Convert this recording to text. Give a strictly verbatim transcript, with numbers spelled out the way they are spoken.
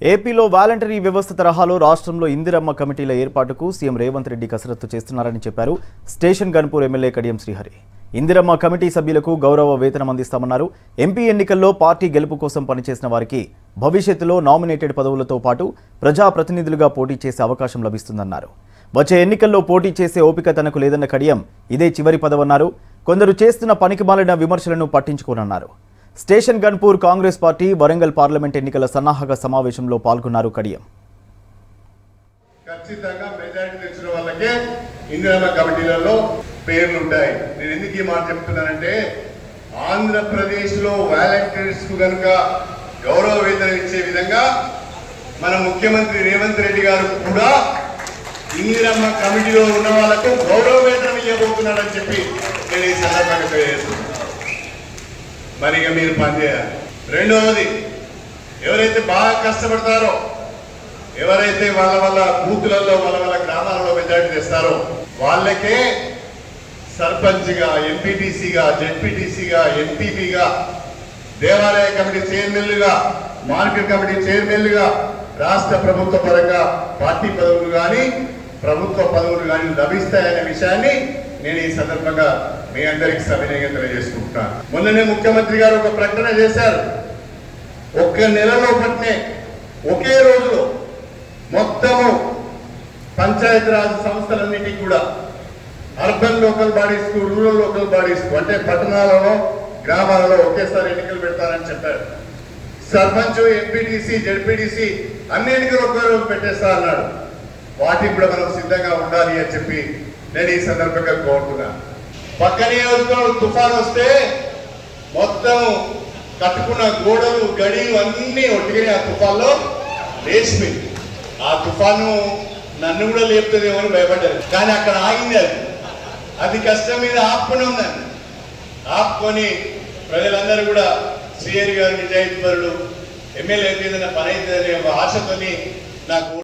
ఏపీలో వాలంటరీ వ్యవస్థ తరహాలో రాష్ట్రంలో ఇందిరమ్మ కమిటీల ఏర్పాటుకు సీఎం రేవంత్ రెడ్డి కసరత్తు చేస్తున్నారని చెప్పారు Station Ghanpur MLA Kadiyam Srihari. Indiramma committee సభ్యులకు గౌరవ వేతనం అందిస్తామన్నారు. ఎంపీ ఎన్నికల్లో పార్టీ గెలుపు కోసం పనిచేసిన వారికి భవిష్యత్తులో నామినేటెడ్ పదవులతో పాటు ప్రజాప్రతినిధులుగా పోటీ చేసే అవకాశం లభిస్తుందన్నారు. వచ్చే ఎన్నికల్లో పోటీ చేసే ఓపిక తనకు లేదన్న కడియం ఇదే చివరి పదవన్నారు. కొందరు చేస్తున్న పనికిమాలిన విమర్శలను పట్టించుకోనన్నారు. Station Ghanpur Congress party Warangal parliament ఎన్నికల సన్నాహక సమావేశంలో పాల్గొన్నారు కడియం. ఖచ్చితంగా మెజారిటీ తెచ్చిన వాళ్ళకే ఇందిరమ్మ కమిటీలలో పేర్లు ఉంటాయి. నేను ఎందుకు ఈ మాట చెప్తున్నానంటే ఆంధ్రప్రదేశ్ లో వాలంటీర్స్ కు కనుక గౌరవ వేతనం ఇచ్చే విధంగా మన ముఖ్యమంత్రి రేవంత్ రెడ్డి గారు కూడా ఇందిరమ్మ కమిటీలో ఉన్న వాళ్ళకు గౌరవ వేతనం ఇవ్వబోతున్నాడని చెప్పి నేను ఈ సందర్భంగా తెలియజేస్తున్నాను. మరి ఇక మీరు పనిచేయాలి. రెండవది, ఎవరైతే బాగా కష్టపడతారో, ఎవరైతే వాళ్ళ వాళ్ళ బూతులలో వాళ్ళ వాళ్ళ గ్రామాలలో మెజారిటీ తెస్తారో వాళ్ళకే సర్పంచ్గా, ఎంపీటీసీగా, జెడ్పీటీసీగా, ఎంపీపీగా, దేవాలయ కమిటీ చైర్మన్లుగా, మార్కెట్ కమిటీ చైర్మన్లుగా, రాష్ట్ర ప్రభుత్వ పరంగా పార్టీ పదవులు కానీ ప్రభుత్వ పదవులు కానీ లభిస్తాయనే విషయాన్ని నేను ఈ సందర్భంగా మీ అందరికి సవినయంగా తెలియజేసుకుంటున్నాను. మొన్ననే ముఖ్యమంత్రి గారు ఒక ప్రకటన చేశారు. ఒక్క నెలలో పట్టినే ఒకే రోజులో మొత్తము పంచాయతీరాజ్ సంస్థలన్నిటికీ కూడా అర్బన్ లోకల్ బాడీస్ కు, రూరల్ లోకల్ బాడీస్ కు, అంటే పట్టణాలలో గ్రామాలలో ఒకేసారి ఎన్నికలు పెడతారని చెప్పారు. సర్పంచ్, ఎంపీటీసీ, జెడ్పీటీసీ అన్ని ఎన్నికలు ఒకే రోజు పెట్టేస్తా అన్నాడు. వాటికి కూడా మనం సిద్ధంగా ఉండాలి అని చెప్పి నేను ఈ సందర్భంగా కోరుతున్నాను. పక్కనే తుఫాన్ వస్తే మొత్తం కట్టుకున్న గోడలు, గడిలు అన్నీ ఒట్టిగానే ఆ తుఫాన్లో లేచిపోయింది. ఆ తుఫాను నన్ను కూడా లేపుతుందేమో అని భయపడ్డారు. కానీ అక్కడ ఆగింది. అది అది కష్టం మీద ఆపుకుని ఉందండి. ఆపుకొని ప్రజలందరూ కూడా శ్రీహరి గారు నిజాయితీపరులు, ఎమ్మెల్యే ఏదైనా పని అవుతుందనే ఆశతోని నాకు